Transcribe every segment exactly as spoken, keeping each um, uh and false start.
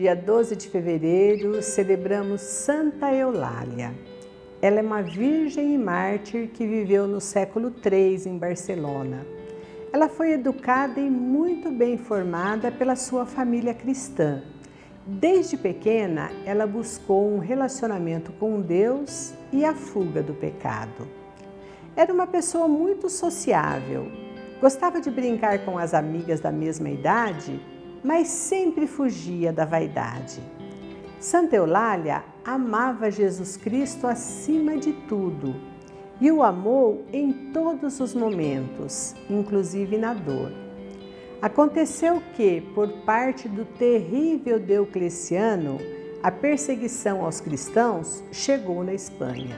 dia doze de fevereiro, celebramos Santa Eulália. Ela é uma virgem e mártir que viveu no século três em Barcelona. Ela foi educada e muito bem formada pela sua família cristã. Desde pequena, ela buscou um relacionamento com Deus e a fuga do pecado. Era uma pessoa muito sociável, gostava de brincar com as amigas da mesma idade, mas sempre fugia da vaidade. Santa Eulália amava Jesus Cristo acima de tudo e o amou em todos os momentos, inclusive na dor. Aconteceu que, por parte do terrível Diocleciano, a perseguição aos cristãos chegou na Espanha.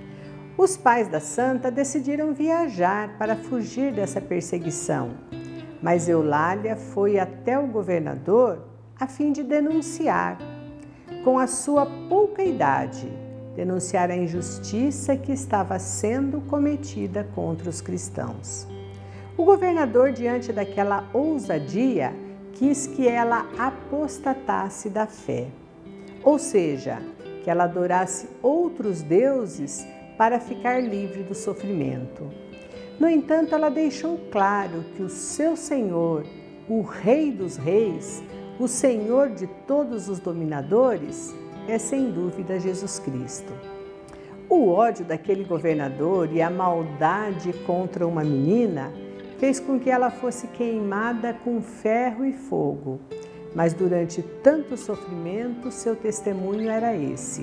Os pais da santa decidiram viajar para fugir dessa perseguição, mas Eulália foi até o governador a fim de denunciar, com a sua pouca idade, denunciar a injustiça que estava sendo cometida contra os cristãos. O governador, diante daquela ousadia, quis que ela apostatasse da fé, ou seja, que ela adorasse outros deuses para ficar livre do sofrimento. No entanto, ela deixou claro que o seu Senhor, o Rei dos Reis, o Senhor de todos os dominadores, é sem dúvida Jesus Cristo. O ódio daquele governador e a maldade contra uma menina fez com que ela fosse queimada com ferro e fogo, mas durante tanto sofrimento, seu testemunho era esse: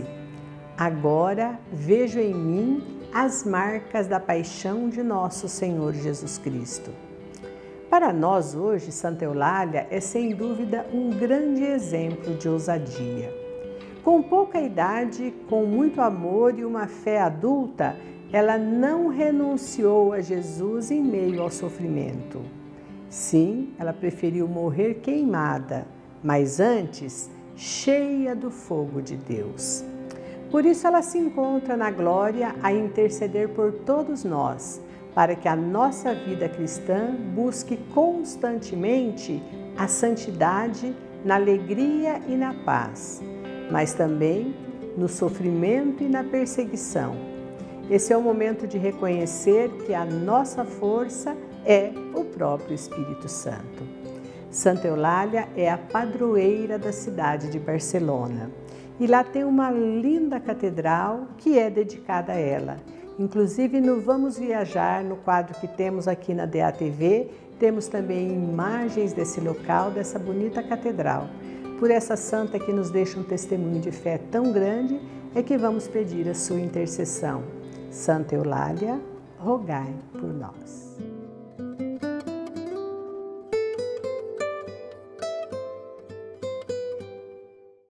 agora vejo em mim as marcas da paixão de nosso Senhor Jesus Cristo. Para nós hoje, Santa Eulália é sem dúvida um grande exemplo de ousadia. Com pouca idade, com muito amor e uma fé adulta, ela não renunciou a Jesus em meio ao sofrimento. Sim, ela preferiu morrer queimada, mas antes cheia do fogo de Deus. Por isso ela se encontra na glória a interceder por todos nós, para que a nossa vida cristã busque constantemente a santidade na alegria e na paz, mas também no sofrimento e na perseguição. Esse é o momento de reconhecer que a nossa força é o próprio Espírito Santo. Santa Eulália é a padroeira da cidade de Barcelona e lá tem uma linda catedral que é dedicada a ela. Inclusive no Vamos Viajar, no quadro que temos aqui na D A T V, temos também imagens desse local, dessa bonita catedral. Por essa santa que nos deixa um testemunho de fé tão grande, é que vamos pedir a sua intercessão. Santa Eulália, rogai por nós.